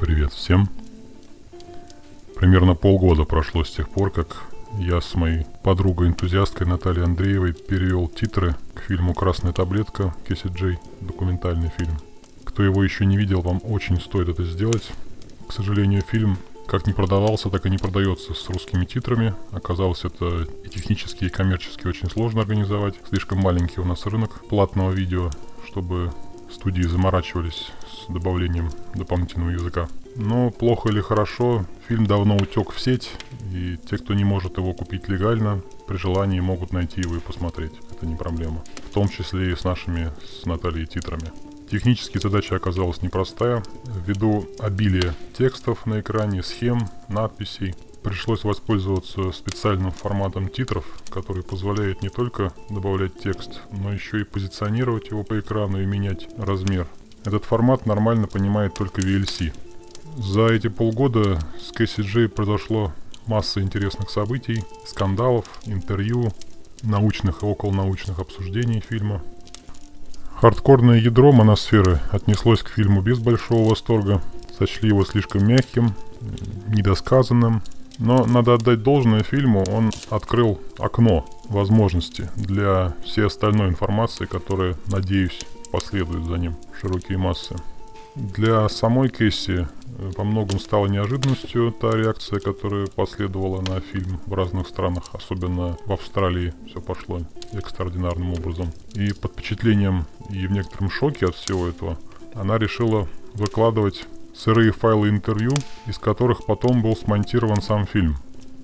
Привет всем. Примерно полгода прошло с тех пор, как я с моей подругой-энтузиасткой Натальей Андреевой перевел титры к фильму «Красная таблетка» Кэсси Джей, документальный фильм. Кто его еще не видел, вам очень стоит это сделать. К сожалению, фильм как не продавался, так и не продается с русскими титрами. Оказалось, это и технически, и коммерчески очень сложно организовать. Слишком маленький у нас рынок платного видео, чтобы студии заморачивались с добавлением дополнительного языка. Но плохо или хорошо, фильм давно утек в сеть, и те, кто не может его купить легально, при желании могут найти его и посмотреть. Это не проблема. В том числе и с нашими, с Натальей, титрами. Технически задача оказалась непростая. Ввиду обилия текстов на экране, схем, надписей, пришлось воспользоваться специальным форматом титров, который позволяет не только добавлять текст, но еще и позиционировать его по экрану и менять размер. Этот формат нормально понимает только VLC. За эти полгода с Кэсси Джей произошло масса интересных событий, скандалов, интервью, научных и околонаучных обсуждений фильма. Хардкорное ядро моносферы отнеслось к фильму без большого восторга, сочли его слишком мягким, недосказанным. Но надо отдать должное фильму, он открыл окно возможностей для всей остальной информации, которая, надеюсь, последует за ним широкие массы. Для самой Кэсси во многом стала неожиданностью та реакция, которая последовала на фильм в разных странах, особенно в Австралии все пошло экстраординарным образом. И под впечатлением и в некотором шоке от всего этого она решила выкладывать сырые файлы интервью, из которых потом был смонтирован сам фильм.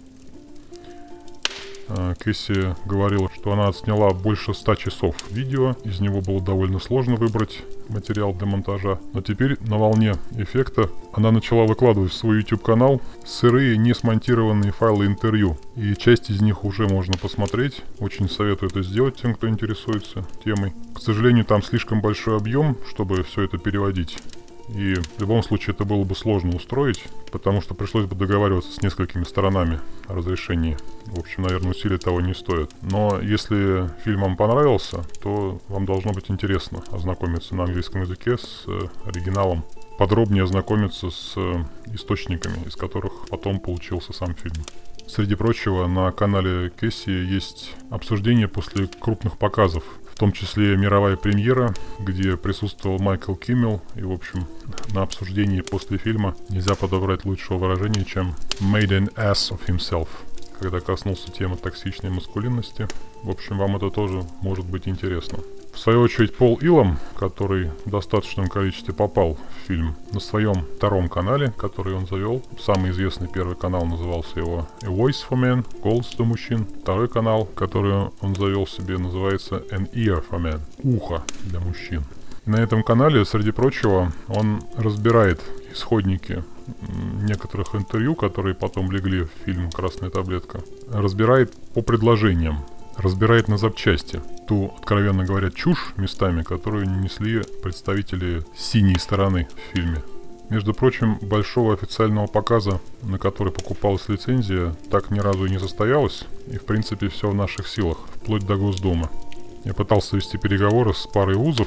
Кэсси говорила, что она отсняла больше 100 часов видео, из него было довольно сложно выбрать материал для монтажа. Но теперь на волне эффекта она начала выкладывать в свой YouTube-канал сырые, не смонтированные файлы интервью. И часть из них уже можно посмотреть. Очень советую это сделать тем, кто интересуется темой. К сожалению, там слишком большой объем, чтобы все это переводить. И в любом случае это было бы сложно устроить, потому что пришлось бы договариваться с несколькими сторонами о разрешении. В общем, наверное, усилия того не стоят. Но если фильм вам понравился, то вам должно быть интересно ознакомиться на английском языке с оригиналом, подробнее ознакомиться с источниками, из которых потом получился сам фильм. Среди прочего, на канале Кэсси есть обсуждение после крупных показов, в том числе мировая премьера, где присутствовал Майкл Киммел. И, в общем, на обсуждении после фильма нельзя подобрать лучшего выражения, чем «made an ass of himself», когда коснулся темы токсичной маскулинности. В общем, вам это тоже может быть интересно. В свою очередь, Пол Илом, который в достаточном количестве попал в фильм, на своем втором канале, который он завел, самый известный первый канал назывался его A Voice for Men, голос для мужчин. Второй канал, который он завел себе, называется An Ear for Men, ухо для мужчин. И на этом канале, среди прочего, он разбирает исходники некоторых интервью, которые потом легли в фильм «Красная таблетка», разбирает по предложениям, разбирает на запчасти ту, откровенно говоря, чушь местами, которую несли представители синей стороны в фильме. Между прочим, большого официального показа, на который покупалась лицензия, так ни разу и не состоялось, и в принципе все в наших силах, вплоть до Госдумы. Я пытался вести переговоры с парой вузов,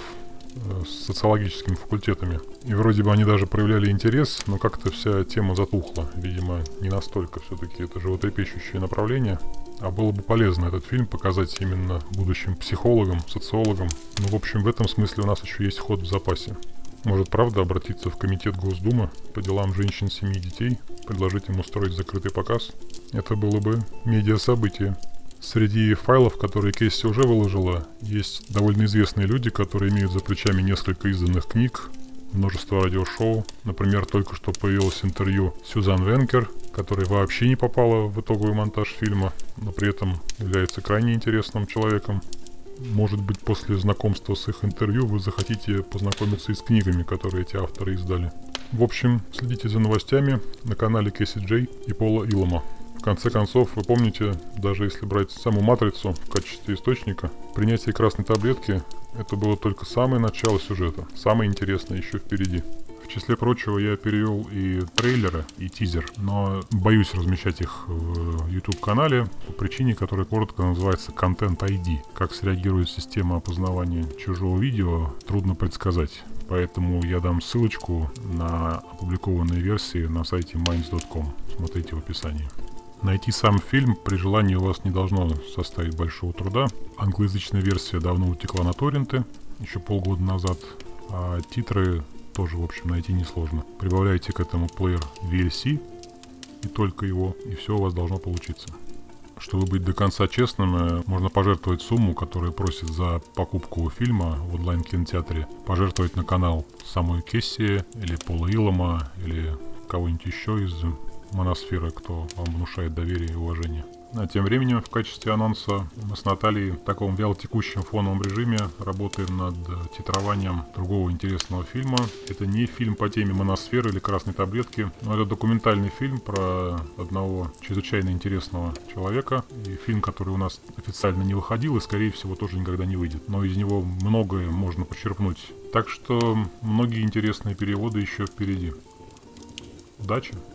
с социологическими факультетами, и вроде бы они даже проявляли интерес, но как-то вся тема затухла. Видимо, не настолько все-таки это животрепещущее направление. А было бы полезно этот фильм показать именно будущим психологам, социологам. Ну, в общем, в этом смысле у нас еще есть ход в запасе. Может, правда, обратиться в комитет Госдумы по делам женщин, семьи и детей, предложить им устроить закрытый показ? Это было бы медиа-событие. Среди файлов, которые Кэсси уже выложила, есть довольно известные люди, которые имеют за плечами несколько изданных книг, множество радиошоу. Например, только что появилось интервью Сюзан Венкер, которая вообще не попала в итоговый монтаж фильма, но при этом является крайне интересным человеком. Может быть, после знакомства с их интервью вы захотите познакомиться и с книгами, которые эти авторы издали. В общем, следите за новостями на канале Кэсси Джей и Пола Илома. В конце концов, вы помните, даже если брать саму «Матрицу» в качестве источника, принятие красной таблетки — это было только самое начало сюжета. Самое интересное еще впереди. В числе прочего, я перевел и трейлеры, и тизер, но боюсь размещать их в YouTube-канале по причине, которая коротко называется Content ID. Как среагирует система опознавания чужого видео, трудно предсказать. Поэтому я дам ссылочку на опубликованные версии на сайте minds.com. Смотрите в описании. Найти сам фильм при желании у вас не должно составить большого труда. Англоязычная версия давно утекла на торренты, еще полгода назад, а титры тоже, в общем, найти несложно. Прибавляйте к этому плеер VLC и только его, и все у вас должно получиться. Чтобы быть до конца честным, можно пожертвовать сумму, которую просят за покупку фильма в онлайн-кинотеатре, пожертвовать на канал самой Кесси, или Пола Илома, или кого-нибудь еще из Моносферы, кто вам внушает доверие и уважение. А тем временем, в качестве анонса, мы с Натальей в таком вялотекущем фоновом режиме работаем над титрованием другого интересного фильма. Это не фильм по теме Моносферы или Красной таблетки, но это документальный фильм про одного чрезвычайно интересного человека. И фильм, который у нас официально не выходил и, скорее всего, тоже никогда не выйдет. Но из него многое можно почерпнуть. Так что многие интересные переводы еще впереди. Удачи!